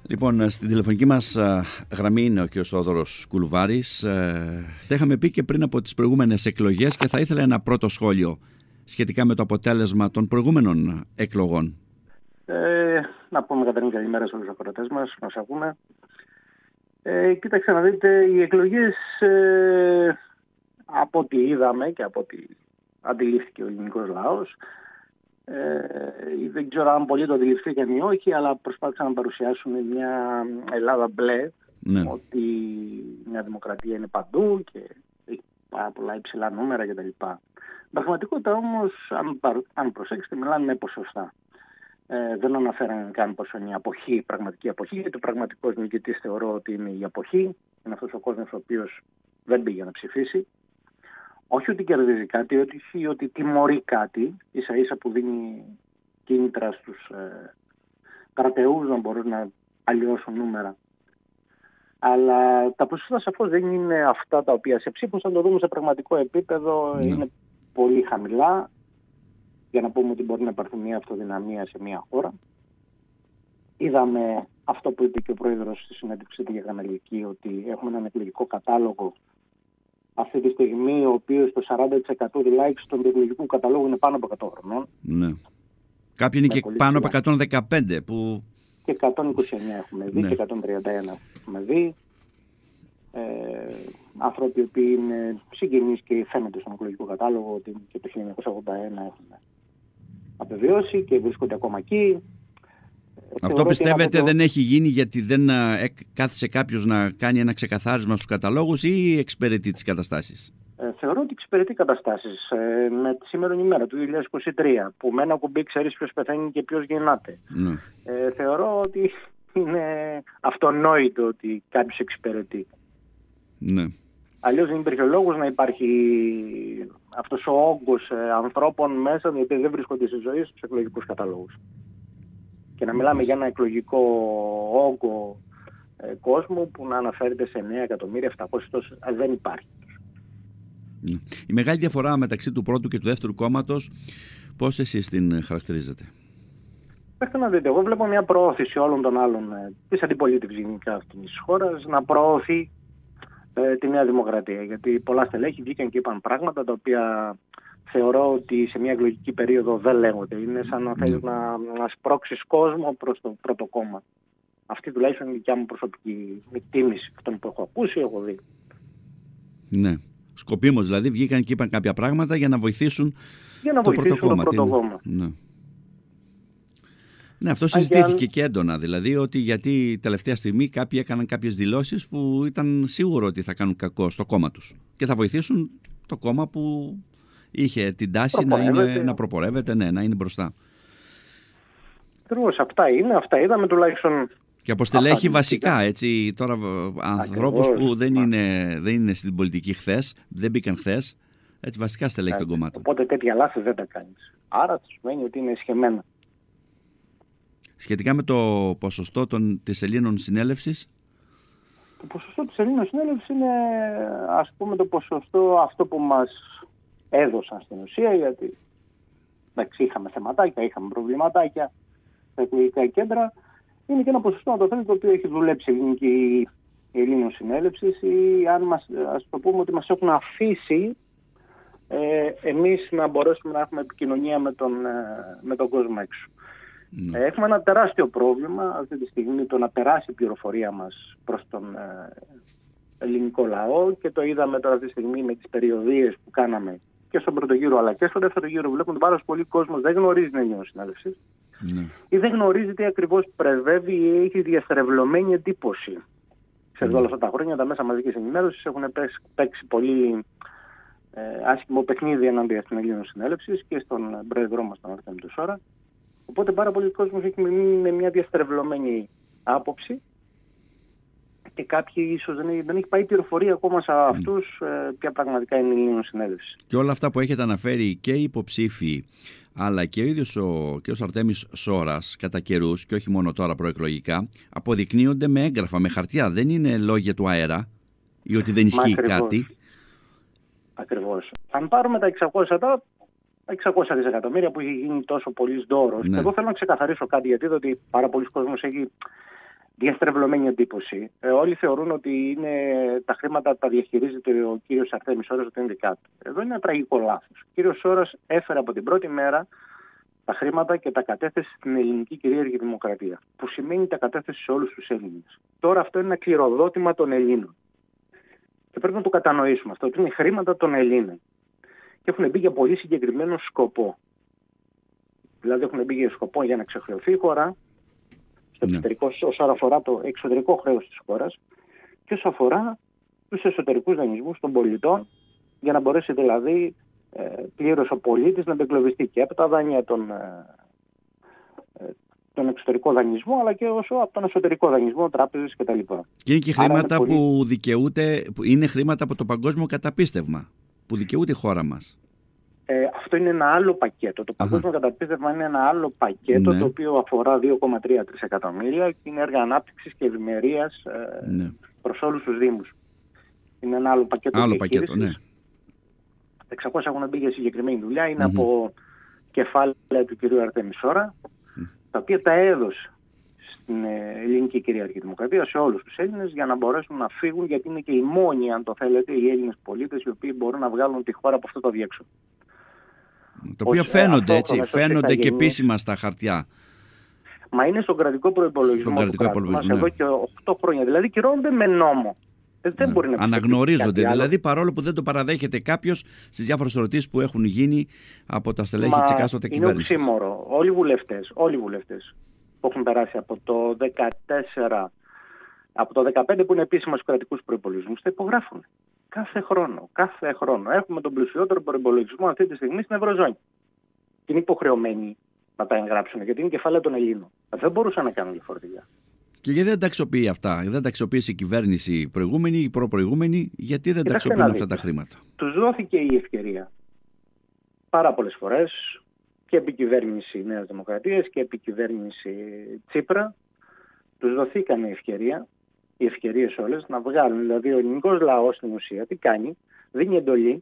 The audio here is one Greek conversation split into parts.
Λοιπόν, στην τηλεφωνική μας γραμμή είναι ο κ. Θόδωρος Κουλουβάρης. Τα είχαμε πει και πριν από τις προηγούμενες εκλογές και θα ήθελα ένα πρώτο σχόλιο σχετικά με το αποτέλεσμα των προηγούμενων εκλογών. Να πούμε καταρχήν καλημέρα σε όλους τους ακροατές μας ακούμε. Κοίταξε να δείτε, οι εκλογές από ό,τι είδαμε και από ό,τι αντιλήφθηκε ο ελληνικός λαός, δεν ξέρω αν πολλοί το αντιληφθήκαν ή όχι, αλλά προσπάθησαν να παρουσιάσουν μια Ελλάδα μπλε, ναι. Ότι μια δημοκρατία είναι παντού και έχει πάρα πολλά υψηλά νούμερα κτλ. Στην πραγματικότητα όμως, αν προσέξετε, μιλάνε με ποσοστά. Δεν αναφέραν καν πόσο είναι η πραγματική αποχή, γιατί ο πραγματικός νικητής θεωρώ ότι είναι η αποχή. Είναι αυτός ο κόσμος ο οποίος δεν πήγε να ψηφίσει. Όχι ότι κερδίζει κάτι, ότι τιμωρεί κάτι, ίσα ίσα που δίνει κίνητρα στους κρατεούς να μπορούν να αλλοιώσουν νούμερα. Αλλά τα ποσοστά σαφώς δεν είναι αυτά τα οποία σε ψήφους, αν το δούμε σε πραγματικό επίπεδο, είναι πολύ χαμηλά. Για να πούμε ότι μπορεί να υπάρχει μια αυτοδυναμία σε μια χώρα. Είδαμε αυτό που είπε και ο πρόεδρος στη συνέντευξη τη Γερμανική, ότι έχουμε έναν εκλογικό κατάλογο αυτή τη στιγμή, ο οποίος το 40% τουλάχιστον του εκλογικού καταλόγου είναι πάνω από 100 χρονών. Ναι. Κάποιοι είναι και πάνω από 115 που... Και 129 έχουμε δει, και 131 έχουμε δει. Άνθρωποι οι οποίοι είναι συγγενείς και φαίνονται στον εκλογικό κατάλογο ότι και το 1981 έχουν απεβιώσει και βρίσκονται ακόμα εκεί. Αυτό πιστεύετε δεν έχει γίνει γιατί δεν κάθισε κάποιος να κάνει ένα ξεκαθάρισμα στους καταλόγους ή εξυπηρετεί τις καταστάσεις? Θεωρώ ότι εξυπηρετεί καταστάσεις. Με τη σήμερον ημέρα του 2023, που με ένα κουμπί ξέρεις ποιος πεθαίνει και ποιος γεννάται. Ναι. Θεωρώ ότι είναι αυτονόητο ότι κάποιος εξυπηρετεί. Ναι. Αλλιώς δεν υπήρχε λόγος να υπάρχει αυτός ο όγκος ανθρώπων μέσα, οι οποίοι δεν βρίσκονται στη ζωή στους εκλογικούς καταλόγους. Και να μιλάμε για ένα εκλογικό όγκο κόσμου που να αναφέρεται σε 9.700.000, δεν υπάρχει. Η μεγάλη διαφορά μεταξύ του πρώτου και του δεύτερου κόμματος, πώς εσείς την χαρακτηρίζετε? Πρέπει να δείτε, εγώ βλέπω μια προώθηση όλων των άλλων της αντιπολίτευσης γενικά αυτής της χώρας να προωθεί τη Νέα Δημοκρατία. Γιατί πολλά στελέχη βγήκαν και είπαν πράγματα τα οποία θεωρώ ότι σε μια εκλογική περίοδο δεν λέγονται. Είναι σαν να θέλεις να σπρώξεις κόσμο προς το πρώτο κόμμα. Αυτή τουλάχιστον είναι η δικιά μου προσωπική εκτίμηση αυτών που έχω ακούσει, έχω δει. Ναι. Σκοπίμως δηλαδή βγήκαν και είπαν κάποια πράγματα για να βοηθήσουν, το πρώτο κόμμα. Ναι. Ναι, αυτό συζητήθηκε και έντονα, δηλαδή ότι γιατί τελευταία στιγμή κάποιοι έκαναν κάποιες δηλώσεις που ήταν σίγουρο ότι θα κάνουν κακό στο κόμμα τους και θα βοηθήσουν το κόμμα που είχε την τάση να προπορεύεται, να είναι μπροστά. Ακριβώς, αυτά είδαμε τουλάχιστον. Και αποστελέχη βασικά, έτσι, τώρα ανθρώπους που δεν είναι στην πολιτική χθες, δεν μπήκαν χθες, έτσι βασικά στελέχη των κομμάτων. Οπότε τέτοια λάθη δεν τα κάνεις. Άρα σημαίνει ότι είναι εσχεμένα. Σχετικά με το ποσοστό της Ελλήνων συνέλευσης. Το ποσοστό της Ελλήνων συνέλευσης είναι, ας πούμε, το ποσοστό αυτό που μας έδωσαν στην ουσία, γιατί εντάξει, είχαμε θεματάκια, είχαμε προβληματάκια στα εκλογικά κέντρα. Είναι και ένα ποσοστό, να το θέλετε, το οποίο έχει δουλέψει η Ελλήνων συνέλευσης, ή αν ας το πούμε ότι μας έχουν αφήσει εμείς να μπορέσουμε να έχουμε επικοινωνία με τον κόσμο έξω. Έχουμε ένα τεράστιο πρόβλημα αυτή τη στιγμή το να περάσει η πληροφορία μας προς τον ελληνικό λαό, και το είδαμε τώρα αυτή τη στιγμή με τις περιοδίες που κάναμε και στον πρώτο γύρο αλλά και στον δεύτερο γύρο. Βλέπουμε ότι πάρα πολύ κόσμος δεν γνωρίζει την Ελλήνων συνέλευση ή δεν γνωρίζει τι ακριβώς πρεσβεύει ή έχει διαστρεβλωμένη εντύπωση. Ξέρετε, όλα αυτά τα χρόνια τα μέσα μαζικής ενημέρωσης έχουν παίξει πολύ άσχημο παιχνίδι εναντίον στην Ελλήνων συνέλευση και στον πρόεδρό μας, τον Αρτέμι Τουσόρα. Οπότε πάρα πολλοί κόσμος έχει μείνει με μια διαστρεβλωμένη άποψη και κάποιοι ίσως δεν έχει πάει πληροφορία ακόμα σε αυτούς ποια πραγματικά είναι η Ελλήνων συνέλευση. Και όλα αυτά που έχετε αναφέρει και οι υποψήφοι αλλά και ο ίδιος ο κ. Αρτέμις Σόρας κατά καιρούς, και όχι μόνο τώρα προεκλογικά, αποδεικνύονται με έγγραφα, με χαρτιά. Δεν είναι λόγια του αέρα ή ότι δεν ισχύει κάτι. Ακριβώς. Αν πάρουμε τα 600 δισεκατομμύρια που έχει γίνει τόσο πολύ δώρος, και εγώ θέλω να ξεκαθαρίσω κάτι, γιατί είδα ότι πάρα πολλοί κόσμος έχει διαστρεβλωμένη εντύπωση. Όλοι θεωρούν ότι τα χρήματα τα διαχειρίζεται ο κύριος Αρθέμης Σόρας, ότι είναι δικά του. Εδώ είναι ένα τραγικό λάθος. Ο κύριος Σόρας έφερε από την πρώτη μέρα τα χρήματα και τα κατέθεσε στην ελληνική κυρίαρχη δημοκρατία. Που σημαίνει τα κατέθεσε σε όλους τους Έλληνες. Τώρα αυτό είναι ένα κληροδότημα των Ελλήνων. Και πρέπει να το κατανοήσουμε αυτό, ότι είναι χρήματα των Ελλήνων. Και έχουν μπει για πολύ συγκεκριμένο σκοπό. Δηλαδή έχουν μπει για σκοπό για να ξεχρεωθεί η χώρα, στο εξωτερικό, όσον αφορά το εξωτερικό χρέος της χώρας και όσον αφορά τους εσωτερικούς δανεισμούς των πολιτών, για να μπορέσει δηλαδή πλήρως ο πολίτης να εγκλωβιστεί και από τα δάνεια τον εξωτερικό δανεισμό, αλλά και από τον εσωτερικό δανεισμό, τράπεζες κτλ. Και είναι και χρήματα που δικαιούται, που είναι χρήματα από το παγκόσμιο καταπίστευμα, που δικαιούται η χώρα μας. Αυτό είναι ένα άλλο πακέτο. Το παγκόσμιο καταπίστευμα είναι ένα άλλο πακέτο, το οποίο αφορά 2,3 τρισεκατομμύρια και είναι έργα ανάπτυξης και ευημερίας προς όλους τους Δήμους. Είναι ένα άλλο πακέτο. Άλλο πακέτο, ναι. 600 έχουν μπει για συγκεκριμένη δουλειά. Είναι από κεφάλαια του κυρίου Αρθέμη Σόρα, τα οποία τα έδωσε στην ελληνική κυρίαρχη δημοκρατία σε όλους τους Έλληνες για να μπορέσουν να φύγουν, γιατί είναι και οι μόνοι, αν το θέλετε, οι Έλληνες πολίτες οι οποίοι μπορούν να βγάλουν τη χώρα από αυτό το αδιέξοδο. Το οποίο φαίνονται και επίσημα στα χαρτιά. Μα είναι στον κρατικό προϋπολογισμό του κράτους μας εδώ και 8 χρόνια. Δηλαδή κυρώνονται με νόμο. Δεν μπορεί να αναγνωρίζονται. Δηλαδή παρόλο που δεν το παραδέχεται κάποιος στις διάφορες ερωτήσεις που έχουν γίνει από τα στελέχη της εκάστοτε κυβέρνησης. Είναι οξύμορο. Όλοι οι βουλευτές που έχουν περάσει από το 2014, από το 2015 που είναι επίσημα στους κρατικούς προϋπολογισμούς, τα υπογράφουν. Κάθε χρόνο. Έχουμε τον πλουσιότερο προϋπολογισμό αυτή τη στιγμή στην Ευρωζώνη. Και είναι υποχρεωμένοι να τα εγγράψουν, γιατί είναι κεφάλαια των Ελλήνων. Δεν μπορούσαν να κάνουν διαφορετικά. Και γιατί δεν τα αξιοποιεί αυτά, δεν τα αξιοποίησε η κυβέρνηση προηγούμενη, η προπροηγούμενη, γιατί δεν τα αξιοποιούν αυτά τα χρήματα? Τους δόθηκε η ευκαιρία πάρα πολλές φορές και επί κυβέρνηση Νέας Δημοκρατίας και επί κυβέρνηση Τσίπρα. Τους δοθήκαν οι ευκαιρίες όλες να βγάλουν. Δηλαδή ο ελληνικός λαός στην ουσία τι κάνει? Δίνει εντολή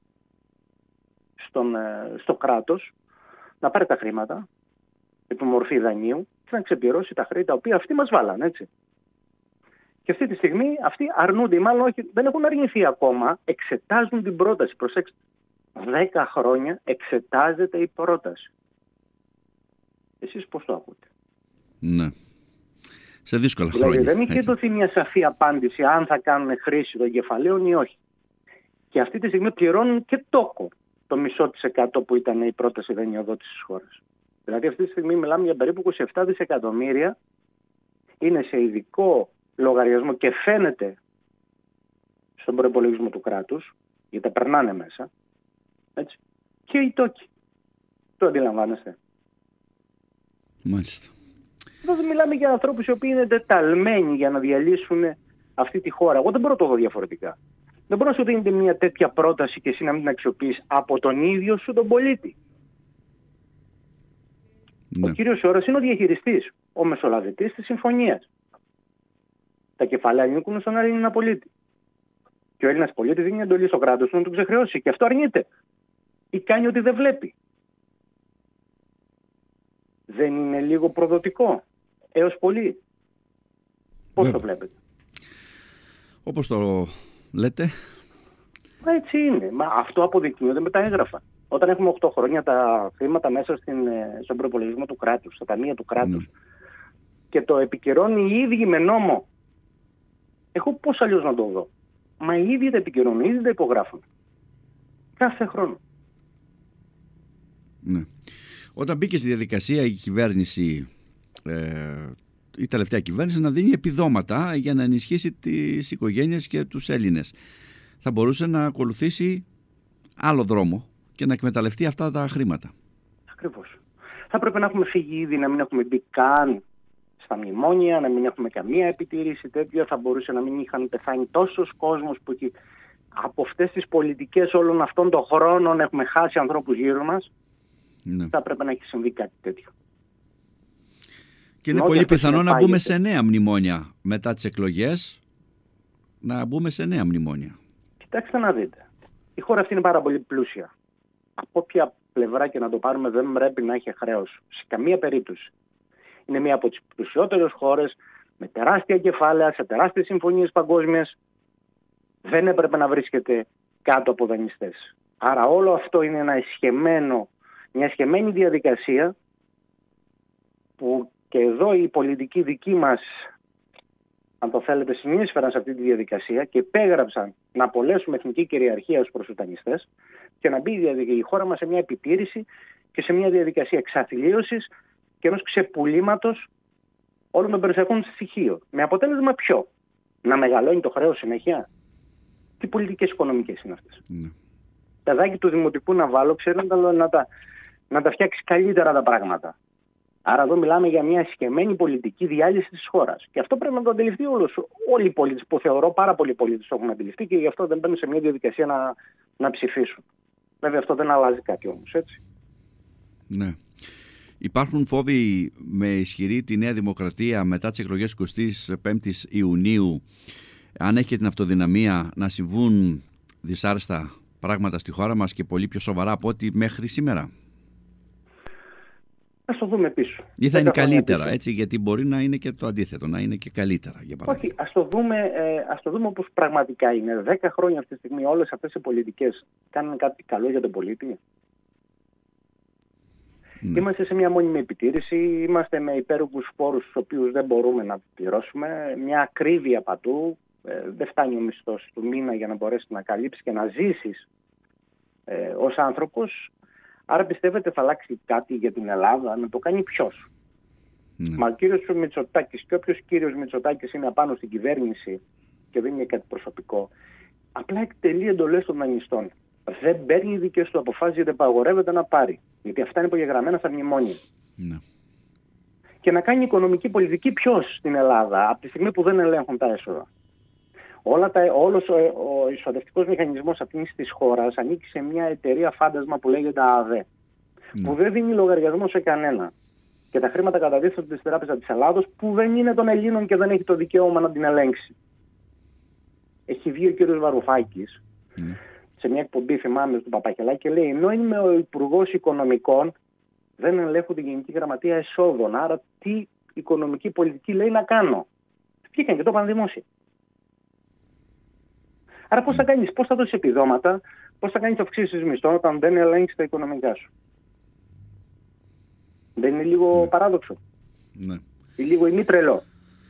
στο κράτος να πάρει τα χρήματα επί μορφή δανείου και να ξεπληρώσει τα χρέη τα οποία αυτοί μας βάλαν, έτσι. Και αυτή τη στιγμή αυτοί αρνούνται, ή μάλλον όχι, δεν έχουν αρνηθεί ακόμα, εξετάζουν την πρόταση. Προσέξτε, 10 χρόνια εξετάζεται η πρόταση. Εσείς πώς το ακούτε? Ναι. Σε δύσκολα χρόνια. Δηλαδή δεν είχε δοθεί μια σαφή απάντηση αν θα κάνουν χρήση των κεφαλαίων ή όχι. Και αυτή τη στιγμή πληρώνουν και τόκο το 0,5% που ήταν η πρόταση δανειοδότησης της χώρας. Δηλαδή αυτή τη στιγμή μιλάμε για περίπου 27 δισεκατομμύρια, είναι σε ειδικό λογαριασμό και φαίνεται στον προϋπολογισμό του κράτους, γιατί τα περνάνε μέσα, έτσι, και οι τόκοι. Το αντιλαμβάνεστε? Μάλιστα. Εδώ μιλάμε για ανθρώπους οι οποίοι είναι τεταλμένοι για να διαλύσουν αυτή τη χώρα. Εγώ δεν μπορώ να το δω διαφορετικά. Δεν μπορώ να σου δίνετε μια τέτοια πρόταση και εσύ να μην την αξιοποιείς από τον ίδιο σου τον πολίτη. Ναι. Ο κύριος Σόρας είναι ο διαχειριστής, ο μεσολαβητής της συμφωνίας. Τα κεφάλαια ανήκουν στον Έλληνα πολίτη. Και ο Έλληνας πολίτης δίνει εντολή στο κράτος του να τον ξεχρεώσει. Και αυτό αρνείται. Ή κάνει ότι δεν βλέπει. Δεν είναι λίγο προδοτικό? Έως πολύ. Πώς το βλέπετε? Όπως το λέτε. Έτσι είναι. Μα αυτό αποδεικνύεται με τα έγγραφα. Όταν έχουμε 8 χρόνια τα χρήματα μέσα στον προπολογισμό του κράτους, στα ταμεία του κράτους, και το επικυρώνει οι ίδιοι με νόμο, εγώ πώς αλλιώς να το δω? Μα οι ίδιοι τα επικυρώνουν, οι ίδιοι τα υπογράφουν. Κάθε χρόνο. Ναι. Όταν μπήκε στη διαδικασία η κυβέρνηση, η τελευταία κυβέρνηση, να δίνει επιδόματα για να ενισχύσει τις οικογένειες και τους Έλληνες, θα μπορούσε να ακολουθήσει άλλο δρόμο και να εκμεταλλευτεί αυτά τα χρήματα. Ακριβώς. Θα πρέπει να έχουμε φύγει ήδη, να μην έχουμε μπει καν στα μνημόνια, να μην έχουμε καμία επιτήρηση τέτοια. Θα μπορούσε να μην είχαν πεθάνει τόσος κόσμος που από αυτές τις πολιτικές όλων αυτών των χρόνων έχουμε χάσει ανθρώπους γύρω μας. Ναι. Θα πρέπει να έχει συμβεί κάτι τέτοιο. Και είναι πολύ πιθανό να μπούμε σε νέα μνημόνια μετά τις εκλογές. Να μπούμε σε νέα μνημόνια. Κοιτάξτε να δείτε. Η χώρα αυτή είναι πάρα πολύ πλούσια. Από όποια πλευρά και να το πάρουμε δεν πρέπει να έχει χρέος. Σε καμία περίπτωση. Είναι μία από τις πλουσιότερες χώρες. με τεράστια κεφάλαια, σε τεράστιες συμφωνίες παγκόσμιες, δεν έπρεπε να βρίσκεται κάτω από δανειστές. Άρα όλο αυτό είναι μια εσχεμένη διαδικασία που και εδώ οι πολιτικοί δικοί μας, αν το θέλετε, συνείσφεραν σε αυτή τη διαδικασία και επέγραψαν να απολέσουμε εθνική κυριαρχία ως προς τους δανειστές και να μπει η χώρα μας σε μια επιτήρηση και σε μια διαδικασία εξαθλίωσης και ενός ξεπουλήματος όλων των περιουσιακών στοιχείων. Με αποτέλεσμα ποιο? Να μεγαλώνει το χρέος συνέχεια? Τι πολιτικές οικονομικές είναι αυτές? Παιδάκι του δημοτικού να βάλω, ξέρει να τα φτιάξει καλύτερα τα πράγματα. Άρα εδώ μιλάμε για μια εσκεμμένη πολιτική διάλυση της χώρας. Και αυτό πρέπει να το αντιληφθεί όλοι οι πολίτες, που θεωρώ πάρα πολλοί πολίτες το έχουν αντιληφθεί και γι' αυτό δεν μπαίνουν σε μια διαδικασία να ψηφίσουν. Βέβαια αυτό δεν αλλάζει κάτι όμως, έτσι. Ναι. Υπάρχουν φόβοι με ισχυρή τη Νέα Δημοκρατία μετά τις εκλογές 25ης Ιουνίου, αν έχει και την αυτοδυναμία, να συμβούν δυσάρεστα πράγματα στη χώρα μας και πολύ πιο σοβαρά από ό,τι μέχρι σήμερα? Ας το δούμε πίσω. Ή θα είναι καλύτερα, πίσω, έτσι, γιατί μπορεί να είναι και το αντίθετο, να είναι και καλύτερα, για παράδειγμα. Όχι, ας το δούμε όπως πραγματικά είναι. 10 χρόνια αυτή τη στιγμή όλες αυτές οι πολιτικές κάνουν κάτι καλό για τον πολίτη? Ναι. Είμαστε σε μια μόνιμη επιτήρηση, είμαστε με υπέροχους φόρους τους οποίους δεν μπορούμε να πληρώσουμε, μια ακρίβεια παντού, δεν φτάνει ο μισθός του μήνα για να μπορέσει να καλύψει και να ζήσεις ως άνθρωπος. Άρα πιστεύετε θα αλλάξει κάτι για την Ελλάδα? Να το κάνει ποιος? Μα ο κύριος Μητσοτάκης και όποιος κύριος Μητσοτάκης είναι απάνω στην κυβέρνηση και δεν είναι κάτι προσωπικό, απλά εκτελεί εντολές των δανειστών. Δεν παίρνει δικές του αποφάσεις γιατί απαγορεύεται να πάρει. Γιατί αυτά είναι υπογεγραμμένα στα μνημόνια. Και να κάνει οικονομική πολιτική ποιος στην Ελλάδα, από τη στιγμή που δεν ελέγχουν τα έσοδα? Όλος ο εισοδευτικός μηχανισμός αυτής της χώρας ανήκει σε μια εταιρεία φάντασμα που λέγεται ΑΔΕ, που δεν δίνει λογαριασμό σε κανένα. Και τα χρήματα καταδίδονται στην Τράπεζα της Ελλάδος, που δεν είναι των Ελλήνων και δεν έχει το δικαίωμα να την ελέγξει. Έχει βγει ο κύριος Βαρουφάκης σε μια εκπομπή, θυμάμαι, του Παπαχελάκη, και λέει: ενώ είμαι ο Υπουργός Οικονομικών, δεν ελέγχω την Γενική Γραμματεία Εσόδων. Άρα, τι οικονομική πολιτική λέει να κάνω? Βγήκαν και το είπαν δημόσια. Άρα πώς θα δώσεις επιδόματα, πώς θα κάνεις αυξήσεις μισθών όταν δεν ελέγξεις τα οικονομικά σου? Δεν είναι λίγο παράδοξο? Ναι. Λίγο ή τρελό?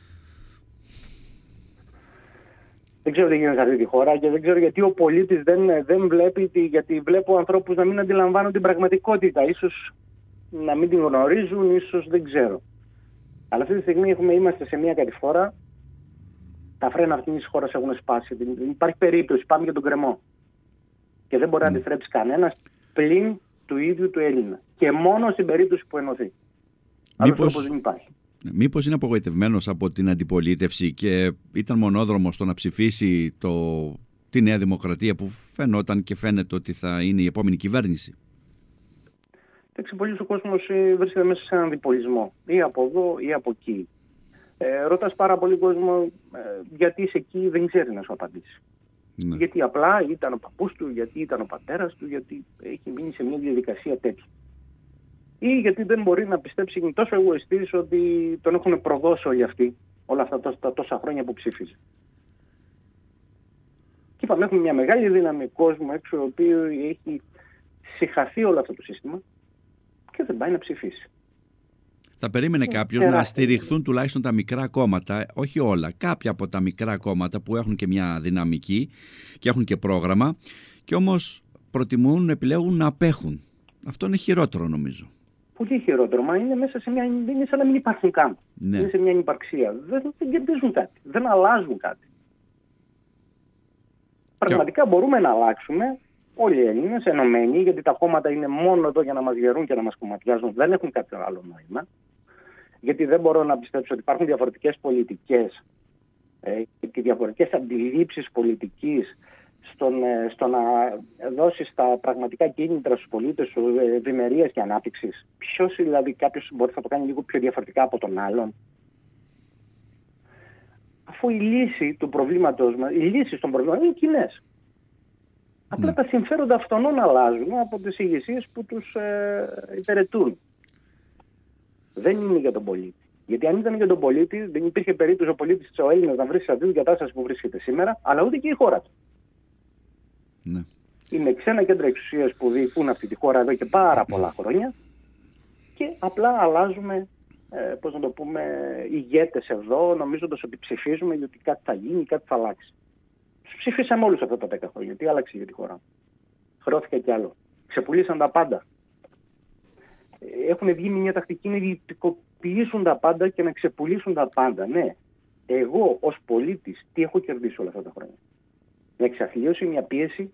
Δεν ξέρω τι γίνεται σε αυτή τη χώρα και δεν ξέρω γιατί ο πολίτης δεν βλέπει, γιατί βλέπω ανθρώπους να μην αντιλαμβάνουν την πραγματικότητα. Ίσως να μην την γνωρίζουν, ίσως δεν ξέρω. Αλλά αυτή τη στιγμή είμαστε σε μια κατηφόρα. Τα φρένα αυτής της χώρας έχουν σπάσει. Υπάρχει περίπτωση, πάμε για τον κρεμό. Και δεν μπορεί να αντιστρέψει κανένας πλην του ίδιου του Έλληνα. Και μόνο στην περίπτωση που ενωθεί. Άλλος τρόπος δεν υπάρχει. Μήπως είναι απογοητευμένος από την αντιπολίτευση και ήταν μονόδρομος στο να ψηφίσει τη Νέα Δημοκρατία, που φαινόταν και φαίνεται ότι θα είναι η επόμενη κυβέρνηση? Εντάξει, πολλοί ο κόσμος βρίσκεται μέσα σε έναν διπολισμό. Ή από εδώ ή από εκεί. Ρωτάς πάρα πολύ κόσμο γιατί είσαι εκεί, δεν ξέρει να σου απαντήσει. Ναι. Γιατί απλά ήταν ο παππούς του, γιατί ήταν ο πατέρας του, γιατί έχει μείνει σε μια διαδικασία τέτοια. Ή γιατί δεν μπορεί να πιστέψει, είναι τόσο εγωιστής ότι τον έχουν προδώσει όλοι αυτοί, όλα αυτά τα τόσα χρόνια που ψήφιζε. Και είπαμε, έχουμε μια μεγάλη δύναμη κόσμου έξω, ο οποίο έχει συχαθεί όλο αυτό το σύστημα και δεν πάει να ψηφίσει. Θα περίμενε κάποιος να στηριχθούν τουλάχιστον τα μικρά κόμματα, όχι όλα, κάποια από τα μικρά κόμματα που έχουν και μια δυναμική και έχουν και πρόγραμμα, και όμως προτιμούν, επιλέγουν να απέχουν. Αυτό είναι χειρότερο, νομίζω. Πολύ χειρότερο, μα είναι μέσα σε μια. Είναι σαν να μην υπάρχουν καν. Ναι. Είναι σε μια ανυπαρξία. Δεν κερδίζουν κάτι. Δεν αλλάζουν κάτι. Πραγματικά μπορούμε να αλλάξουμε όλοι οι Έλληνες ενωμένοι, γιατί τα κόμματα είναι μόνο εδώ για να μας γερούν και να μας κομματιάζουν. Δεν έχουν κάποιο άλλο νόημα. Γιατί δεν μπορώ να πιστέψω ότι υπάρχουν διαφορετικές πολιτικές και διαφορετικές αντιλήψεις πολιτικής στο να δώσεις τα πραγματικά κίνητρα στους πολίτες σου ευημερίας και ανάπτυξης. Ποιος δηλαδή κάποιος μπορεί να το κάνει λίγο πιο διαφορετικά από τον άλλον? Αφού η λύση του προβλήματος μας, οι λύσεις των προβλήματων είναι κοινές. Απλά τα συμφέροντα αυτών αλλάζουν από τις ηγεσίες που τους υπηρετούν. Δεν είναι για τον πολίτη. Γιατί αν ήταν για τον πολίτη, δεν υπήρχε περίπτωση ο πολίτης ο Έλληνας να βρει σε αυτή την κατάσταση που βρίσκεται σήμερα, αλλά ούτε και η χώρα του. Ναι. Είναι ξένα κέντρα εξουσίας που διοικούν αυτή τη χώρα εδώ και πάρα πολλά χρόνια και απλά αλλάζουμε, πώς να το πούμε, ηγέτες εδώ, νομίζοντας ότι ψηφίζουμε γιατί κάτι θα γίνει, κάτι θα αλλάξει. Τους ψηφίσαμε όλους αυτά τα 10 χρόνια. Τι άλλαξε για τη χώρα? Χρεώθηκε κι άλλο. Ξεπουλήσαν τα πάντα. Έχουν βγει μια τακτική να ιδιωτικοποιήσουν τα πάντα και να ξεπουλήσουν τα πάντα. Ναι, εγώ ως πολίτης τι έχω κερδίσει όλα αυτά τα χρόνια? Μια εξαθλίωση, μια πίεση,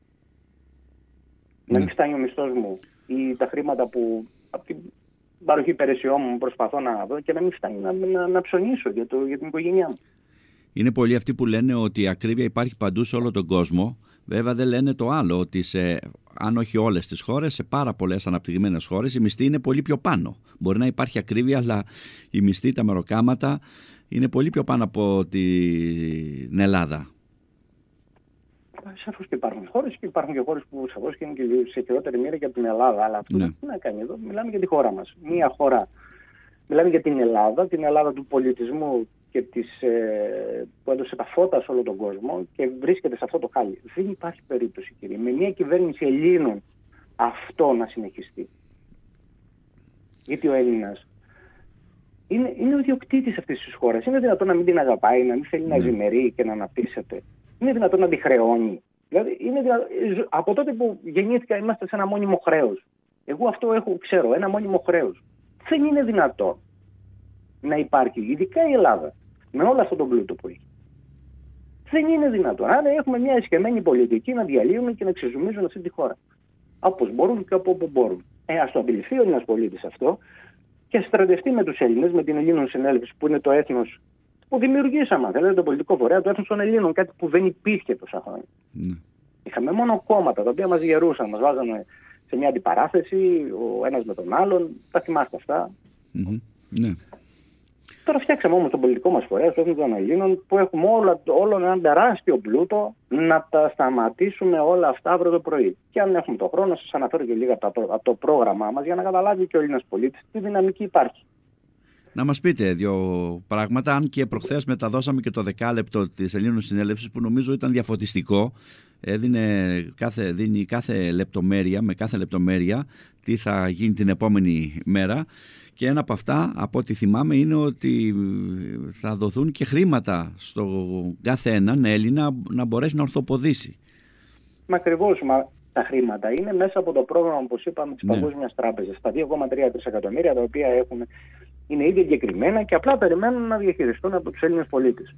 να μην φτάνει ο μισθός μου ή τα χρήματα που από την παροχή υπηρεσιών μου προσπαθώ να δω και να μην φτάνει να ψωνίσω για την οικογένειά μου. Είναι πολλοί αυτοί που λένε ότι η ακρίβεια υπάρχει παντού σε όλο τον κόσμο. Βέβαια δεν λένε το άλλο, ότι αν όχι όλες τις χώρες, σε πάρα πολλές αναπτυγμένες χώρες η μισθή είναι πολύ πιο πάνω. Μπορεί να υπάρχει ακρίβεια, αλλά η μισθή, τα μεροκάματα είναι πολύ πιο πάνω από την Ελλάδα. Σαφώς και υπάρχουν χώρες και υπάρχουν και χώρες που σαφώς και είναι και σε χειρότερη μοίρα και από την Ελλάδα. Αλλά αυτό τι να κάνει εδώ? Μιλάμε για τη χώρα μας. Μια χώρα, μιλάμε για την Ελλάδα του πολιτισμού και που έδωσε τα φώτα σε όλο τον κόσμο και βρίσκεται σε αυτό το χάλι. Δεν υπάρχει περίπτωση, κύριε, με μια κυβέρνηση Ελλήνων αυτό να συνεχιστεί. Γιατί ο Έλληνας είναι ο ιδιοκτήτης αυτής της χώρας. Είναι δυνατόν να μην την αγαπάει, να μην θέλει να ευημερεί και να αναπτύσσεται? Είναι δυνατόν να τη χρεώνει? Δηλαδή, από τότε που γεννήθηκα είμαστε σε ένα μόνιμο χρέος. Εγώ αυτό ξέρω, ένα μόνιμο χρέος. Δεν είναι δυνατόν να υπάρχει, ειδικά η Ελλάδα, με όλο αυτό τον πλούτο που έχει. Δεν είναι δυνατόν. Άρα έχουμε μια εσχεμένη πολιτική να διαλύουν και να ξεζουμίζουν αυτή τη χώρα. Όπως μπορούν και από όπου μπορούν. Ας το αντιληφθεί ο Έλληνας πολίτης αυτό και στρατευτεί με τους Έλληνες, με την Ελλήνων Συνέλευση που είναι το έθνος που δημιουργήσαμε, δηλαδή το πολιτικό φορέα του έθνους των Ελλήνων, κάτι που δεν υπήρχε τόσα χρόνια. Είχαμε μόνο κόμματα τα οποία μας γερούσαν, μας βάζανε σε μια αντιπαράθεση, ο ένας με τον άλλον. Τα θυμάστε αυτά? Ναι. Τώρα φτιάξαμε όμως τον πολιτικό μας φορέα, το έθνος των Ελλήνων, που έχουμε όλο έναν τεράστιο πλούτο να τα σταματήσουμε όλα αυτά αύριο το πρωί. Και αν έχουμε τον χρόνο, σας αναφέρω και λίγα από το πρόγραμμά μας για να καταλάβει και ο Έλληνας πολίτης τι δυναμική υπάρχει. Να μας πείτε δύο πράγματα, αν και προχθές μεταδώσαμε και το 10 της Ελλήνων Συνέλευσης που νομίζω ήταν διαφωτιστικό. Δίνει κάθε λεπτομέρεια, με κάθε λεπτομέρεια τι θα γίνει την επόμενη μέρα, και ένα από αυτά, από ό,τι θυμάμαι, είναι ότι θα δοθούν και χρήματα στο κάθε έναν Έλληνα να μπορέσει να ορθοποδήσει. Μα ακριβώς, τα χρήματα είναι μέσα από το πρόγραμμα, όπως είπαμε, της Παγκόσμιας Τράπεζας, τα 2,3 δισεκατομμύρια τα οποία είναι ήδη εγκεκριμένα και απλά περιμένουν να διαχειριστούν από τους Έλληνες πολίτες.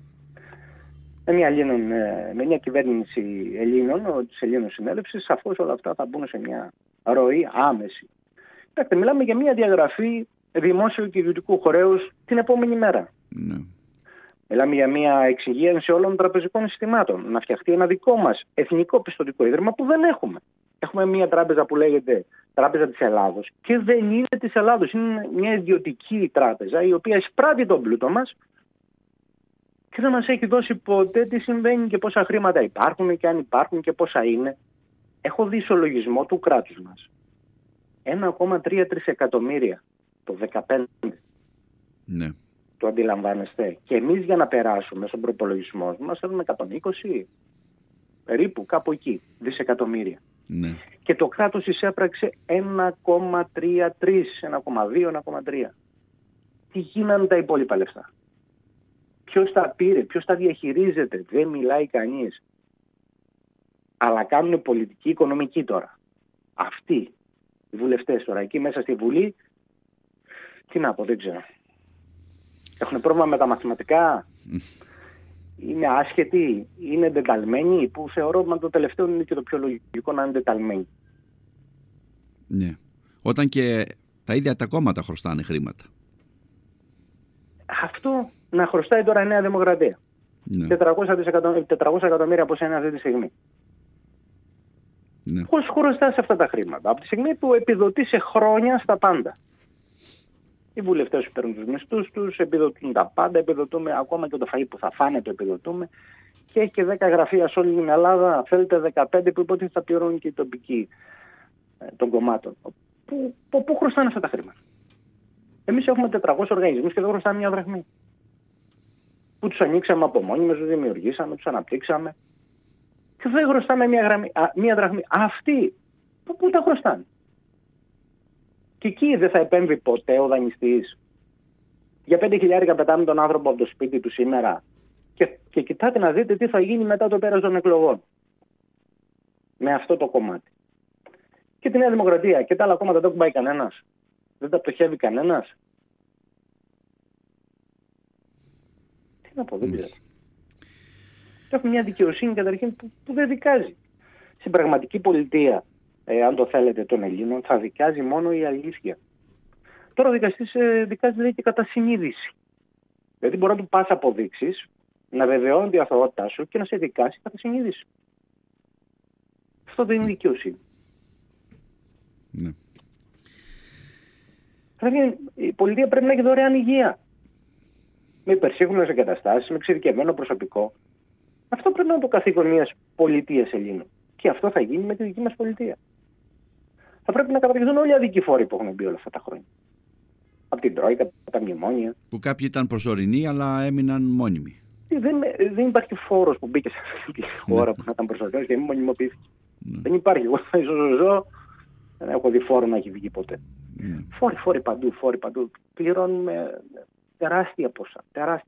Με μια κυβέρνηση Ελλήνων, της Ελλήνων Συνέλευσης, σαφώς όλα αυτά θα μπουν σε μια ροή άμεση. Μιλάμε για μια διαγραφή δημόσιου και ιδιωτικού χρέους την επόμενη μέρα. Μιλάμε για μια εξυγίανση όλων των τραπεζικών συστημάτων. Να φτιαχτεί ένα δικό μας εθνικό πιστωτικό ίδρυμα που δεν έχουμε. Έχουμε μια τράπεζα που λέγεται Τράπεζα της Ελλάδος και δεν είναι της Ελλάδος. Είναι μια ιδιωτική τράπεζα η οποία εισπράττει τον πλούτο μας και δεν μας έχει δώσει ποτέ τι συμβαίνει και πόσα χρήματα υπάρχουν και αν υπάρχουν και πόσα είναι. Έχω δει ισολογισμό του κράτους μας. 1,3 τρισεκατομμύρια το 2015. Ναι. Το αντιλαμβάνεστε? Και εμείς για να περάσουμε στον προπολογισμό μας θέλουμε 120, περίπου κάπου εκεί, δισεκατομμύρια. Ναι. Και το κράτος εισέπραξε 1,33, 1,2, 1,3. Τι γίνανε τα υπόλοιπα λεφτά? Ποιος τα πήρε, ποιος τα διαχειρίζεται? Δεν μιλάει κανείς. Αλλά κάνουν πολιτική οικονομική τώρα. Αυτοί οι βουλευτές τώρα εκεί μέσα στη Βουλή, τι να πω, δεν ξέρω. Έχουν πρόβλημα με τα μαθηματικά, είναι άσχετοι, είναι εντεταλμένοι, που θεωρώ ότι το τελευταίο είναι και το πιο λογικό, να είναι εντεταλμένοι. Ναι. Όταν και τα ίδια τα κόμματα χρωστάνε χρήματα. Αυτό να χρωστάει τώρα η Νέα Δημοκρατία. Ναι. 400 εκατομμύρια πώς είναι αυτή τη στιγμή. Ναι. Πώς χρωστάς αυτά τα χρήματα? Από τη στιγμή που επιδοτεί σε χρόνια στα πάντα. Οι βουλευτές σου παίρνουν τους μισθούς τους, επιδοτούν τα πάντα, επιδοτούμε ακόμα και το φαΐ που θα φάνε, το επιδοτούμε. Και έχει και 10 γραφεία σε όλη την Ελλάδα, θέλετε 15 που υποτίθεται θα πληρώνουν και οι τοπικοί των κομμάτων. Πού χρωστάνε αυτά τα χρήματα? Εμείς έχουμε 400 οργανισμούς και δεν χρωστάμε μια δραχμή. Που τους ανοίξαμε από μόνοι μας, τους δημιουργήσαμε, τους αναπτύξαμε. Και δεν χρωστάμε μια δραχμή. Αυτοί πού τα χρωστάνε? Και εκεί δεν θα επέμβει ποτέ ο δανειστής? Για 5.000 πετάμε τον άνθρωπο από το σπίτι του σήμερα και κοιτάτε να δείτε τι θα γίνει μετά το πέρας των εκλογών. Με αυτό το κομμάτι. Και τη Νέα Δημοκρατία και τα άλλα κόμματα δεν κουμπάει κανένας. Δεν τα πτωχεύει κανένας. Τι να πω, δεν ξέρω. Έχουμε μια δικαιοσύνη καταρχήν που δεν δικάζει. Στην πραγματική πολιτεία, αν το θέλετε, των Ελλήνων, θα δικάζει μόνο η αλήθεια. Τώρα ο δικαστής δικάζει, λέει, και κατά συνείδηση. Δηλαδή μπορεί να του πας αποδείξεις, να βεβαιώνει την αθωότητά σου και να σε δικάσει κατά συνείδηση. Αυτό δεν είναι δικαιοσύνη. Ναι. Δηλαδή η πολιτεία πρέπει να έχει δωρεάν υγεία. Με υπερσύγχρονες εγκαταστάσεις, με εξειδικευμένο προσωπικό. Αυτό πρέπει να είναι το καθήκον μιας πολιτείας Ελλήνων. Και αυτό θα γίνει με τη δική μας πολιτεία. Θα πρέπει να καταργηθούν όλοι οι αδικοί φόροι που έχουν μπει όλα αυτά τα χρόνια. Από την Τρόικα, από τα μνημόνια. Που κάποιοι ήταν προσωρινοί, αλλά έμειναν μόνιμοι. Δεν υπάρχει φόρος που μπήκε σε αυτή τη χώρα που να ήταν προσωρινός και μην μονιμοποιήθηκε. Δεν υπάρχει. Εγώ ζω, δεν έχω δει φόρο να έχει βγει ποτέ. Φόροι παντού. Πληρώνουμε τεράστια ποσά.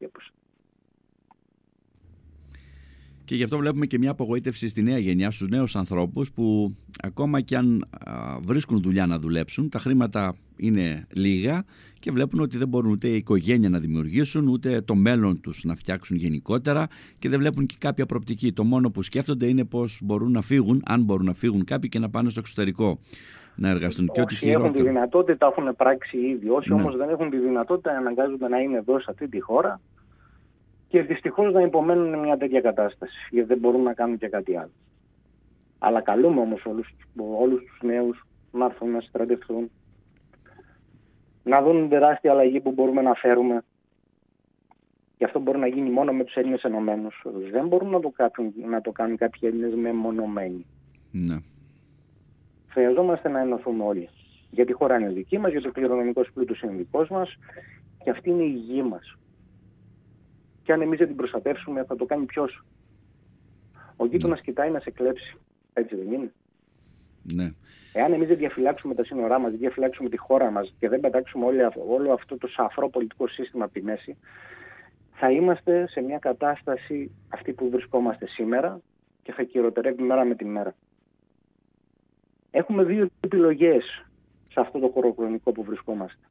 Και γι' αυτό βλέπουμε και μια απογοήτευση στη νέα γενιά, στους νέους ανθρώπους που ακόμα και αν βρίσκουν δουλειά να δουλέψουν, τα χρήματα είναι λίγα και βλέπουν ότι δεν μπορούν ούτε η οικογένεια να δημιουργήσουν, ούτε το μέλλον τους να φτιάξουν γενικότερα και δεν βλέπουν και κάποια προοπτική. Το μόνο που σκέφτονται είναι πώς μπορούν να φύγουν, αν μπορούν να φύγουν κάποιοι και να πάνε στο εξωτερικό να εργαστούν. Και ό,τι χειρότερο. Έχουν τη δυνατότητα, έχουν πράξει ήδη. Όσοι όμως δεν έχουν τη δυνατότητα, αναγκάζονται να είναι εδώ σε αυτή τη χώρα. Και δυστυχώς να υπομένουν μια τέτοια κατάσταση, γιατί δεν μπορούν να κάνουν και κάτι άλλο. Αλλά καλούμε όμως όλους τους νέους να έρθουν να στρατευτούν, να δουν την τεράστια αλλαγή που μπορούμε να φέρουμε. Και αυτό μπορεί να γίνει μόνο με τους Έλληνες ενωμένους. Δεν μπορούν να το κάνουν κάποιοι Έλληνες μεμονωμένοι. Ναι. Χρειαζόμαστε να ενωθούμε όλοι. Γιατί η χώρα είναι δική μας, γιατί ο κληρονομικός πλούτος είναι δικός μας και αυτή είναι η γη μας. Και αν εμείς δεν την προστατεύσουμε, θα το κάνει ποιος? Ο γείτονας κοιτάει να σε κλέψει. Έτσι δεν είναι? Ναι. Εάν εμείς δεν διαφυλάξουμε τα σύνορά μας, δεν διαφυλάξουμε τη χώρα μας και δεν πετάξουμε όλο αυτό το σαφρό πολιτικό σύστημα από τη μέση, θα είμαστε σε μια κατάσταση αυτή που βρισκόμαστε σήμερα και θα κυροτερεύει μέρα με τη μέρα. Έχουμε δύο επιλογές σε αυτό το χωροχρονικό που βρισκόμαστε.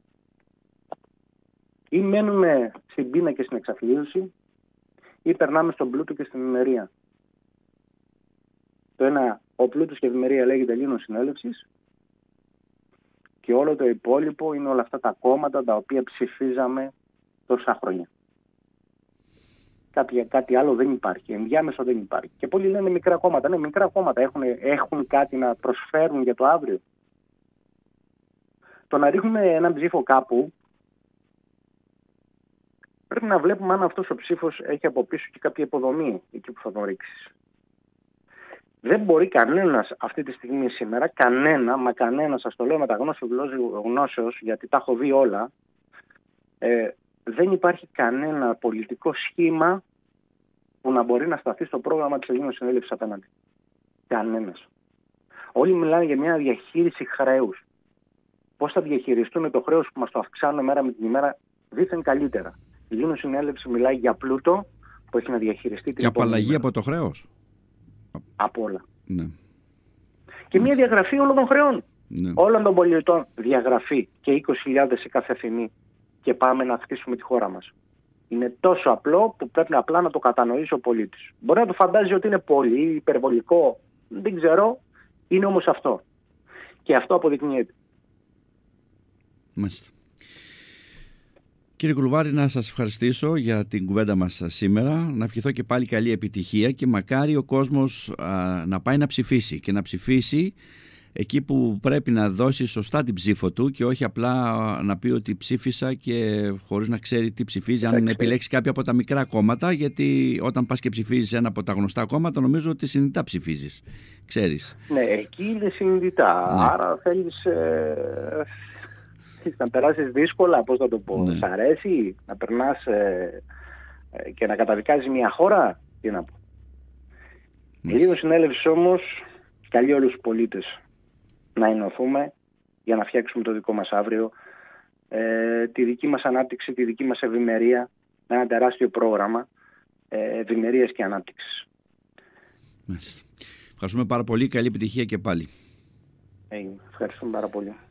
Ή μένουμε στην πείνα και στην εξαθλίωση ή περνάμε στον πλούτο και στην ευημερία. Το ένα, ο πλούτος και η ευημερία λέγεται Ελλήνων Συνέλευσης και όλο το υπόλοιπο είναι όλα αυτά τα κόμματα τα οποία ψηφίζαμε τόσα χρόνια. Κάτι άλλο δεν υπάρχει, ενδιάμεσο δεν υπάρχει. Και πολλοί λένε μικρά κόμματα. Ναι, μικρά κόμματα έχουν κάτι να προσφέρουν για το αύριο. Το να ρίχνουμε έναν ψήφο κάπου, πρέπει να βλέπουμε αν αυτός ο ψήφος έχει από πίσω και κάποια υποδομή εκεί που θα τον ρίξεις. Δεν μπορεί κανένας αυτή τη στιγμή σήμερα, κανένας, σας το λέω με τα γνώσεως, γιατί τα έχω δει όλα, δεν υπάρχει κανένα πολιτικό σχήμα που να μπορεί να σταθεί στο πρόγραμμα της Ελλήνων Συνέλευσης απέναντι. Κανένας. Όλοι μιλάνε για μια διαχείριση χρέους. Πώς θα διαχειριστούν το χρέος που μας το αυξάνουν μέρα με την ημέρα δήθεν καλύτερα. Η Ελλήνων Συνέλευση μιλάει για πλούτο που έχει να διαχειριστεί την απαλλαγή από το χρέος. Από όλα. Ναι. Και μια διαγραφή όλων των χρεών. Ναι. Όλων των πολιτών. Διαγραφή και 20.000 σε κάθε φημί. Και πάμε να χτίσουμε τη χώρα μας. Είναι τόσο απλό που πρέπει απλά να το κατανοήσει ο πολίτης. Μπορεί να το φαντάζει ότι είναι πολύ υπερβολικό. Δεν ξέρω. Είναι όμως αυτό. Και αυτό αποδεικνύεται. Μάλιστα. Κύριε Κουλουβάρη, να σας ευχαριστήσω για την κουβέντα μας σήμερα. Να ευχηθώ και πάλι καλή επιτυχία και μακάρι ο κόσμος να πάει να ψηφίσει και να ψηφίσει εκεί που πρέπει να δώσει σωστά την ψήφο του και όχι απλά να πει ότι ψήφισα και χωρίς να ξέρει τι ψηφίζει, αν επιλέξει κάποια από τα μικρά κόμματα, γιατί όταν πας και ψηφίζεις ένα από τα γνωστά κόμματα νομίζω ότι συνειδητά ψηφίζεις, ξέρεις. Ναι, εκεί είναι συνειδητά, άρα θέλεις να περάσεις δύσκολα, πώς θα το πω, Ναι. σ' αρέσει να περνάς και να καταδικάζεις μια χώρα, τι να πω. Η Ελλήνων Συνέλευση όμως καλεί όλους τους πολίτες να ενωθούμε για να φτιάξουμε το δικό μας αύριο, τη δική μας ανάπτυξη, τη δική μας ευημερία, με ένα τεράστιο πρόγραμμα ευημερίας και ανάπτυξης. Ευχαριστούμε πάρα πολύ. Καλή επιτυχία και πάλι. Ευχαριστούμε πάρα πολύ.